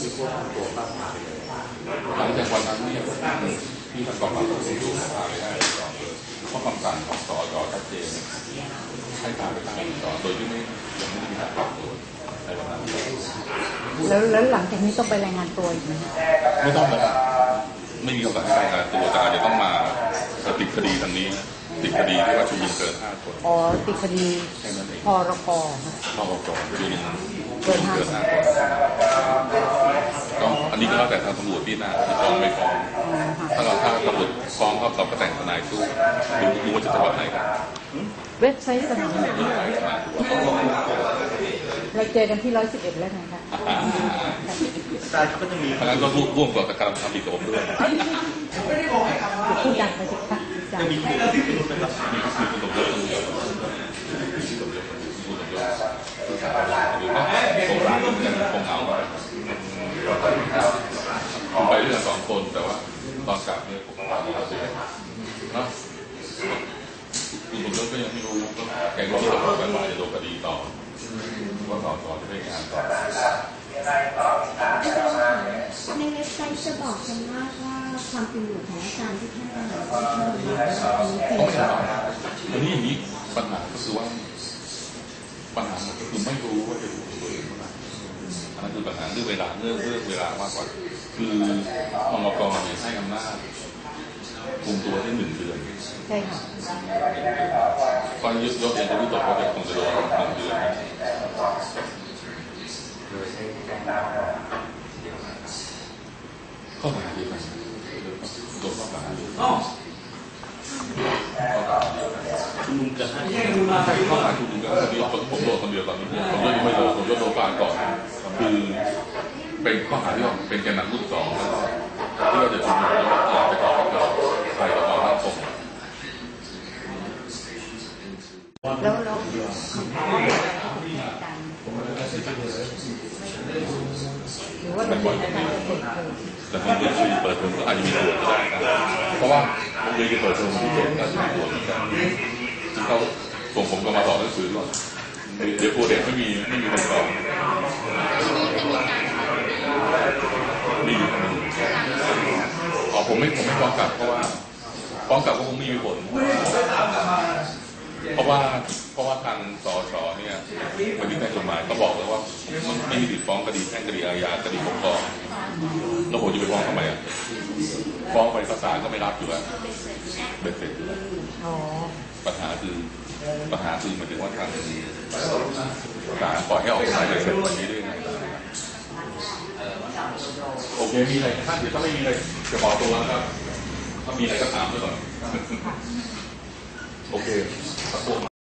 คือพวกตัวภาพถ่ายหลังจากวันนั้นเนี่ยที่ท่านกองทัพต้องดูพาไปได้เพราะคำสั่งของสจชัดเจนให้พาไปตั้งสโดยที่ยังไม่มีการปรับตัวในวันนั้นแล้วหลังจากนี้ต้องไปรายงานตัวอีกไหมไม่ต้องเลยไม่มีโอกาสให้รายงานตัวแต่อาจจะต้องมาติดคดีทางนี้ติดคดีที่ว่าชุมนุมเกิน5 คนอ๋อติดคดีพรกชุมนุมเกิน5 คนก็อันนี้ก็แล้วแต่ทางตำรวจที่น่าจะฟ้องไม่ฟ้องถ้าตำรวจฟ้องเขาก็แต่งทนายสู้ดูว่าจะจังหวัดไหนกันเว็บไซต์สนามเราเจอกันที่111แล้วนะคะใช่เขาก็จะมีทางนั้นก็ร่วมกับการทำผิดกับผมด้วยพูดดังไปสิคะจะมีคุณเป็นรัฐมีคุณสมยศหรือว่าคงรักกันคงเอาไปเรื่อง2 คนแต่ว่าตอนกลับเนี่ยผมว่าเราเสียเนาะคุณสมยศก็ยังไม่รู้แกก็ที่ตกลงกันว่าจะโดนคดีต่อว่าต่อจะได้งานต่อในเว็บไซต์จะบอกกันว่าความเป็นอยู่ของอาจารย์ที่ท่านกำลังต้องใช่อันนี้อย่างนี้ปัญหาก็คือว่าปัญหาก็คือไม่รู้ว่าจะดูตัวเองเมื่อไหร่อันนั้นคือปัญหาเรื่องเวลามากกว่าคือองค์กรเนี่ยให้อำนาจคุมตัวได้1 เดือนใช่ค่ะก็ยกเองจะรู้ตัวว่าจะคงจะโดน1 เดือนข้อหาเดียวกันโดนข้อหาเดียวกันชุมนุมเกิน5 คนข้อหาชุมนุมกันผมโดนคนเดียวตอนนี้ผมยังไม่โดนผมโดนฟาก่อนคือเป็นข้อหาที่ว่าเป็นแกนนำรุ่น2แล้วก็ที่เราจะชุมนุมแล้วก็จะก่อให้เกิดไฟต่อความมั่นคงแล้วหรือว่าเป็นการแต่โรงเรียนที่เปิดเทอมก็อาจจะมีส่วนก็ได้นะเพราะว่าโรงเรียนที่เปิดเทอมที่เปิดก็จะมีส่วนเหมือนกันที่เขาส่งผมก็มาสอนหนังสือก่อนเดี๋ยวครูเด็กไม่มีคนสอนมีผมไม่ฟ้องกลับเพราะว่าฟ้องกลับก็คงไม่มีผลเพราะว่าทางสชเนี่ยคดีแพ่งกฎหมายก็บอกแล้วว่ามันไม่มีสิทธิฟ้องคดีแพ่งคดีอาญาคดีปกครองแล้วผมจะไปฟ้องทำไมอ่ะฟ้องไปศาลก็ไม่รับอยู่แล้วเบ็ดเสร็จอยู่แล้วปัญหาคือหมายถึงว่าทางศาลปล่อยให้ออกหมายเบ็ดเสร็จวันนี้ได้ยังไงโอเคมีอะไรถ้าเดี๋ยวถ้าไม่มีอะไรจะบอกตัวแล้วครับถ้ามีอะไรก็ถามด้วยก่อนโอเค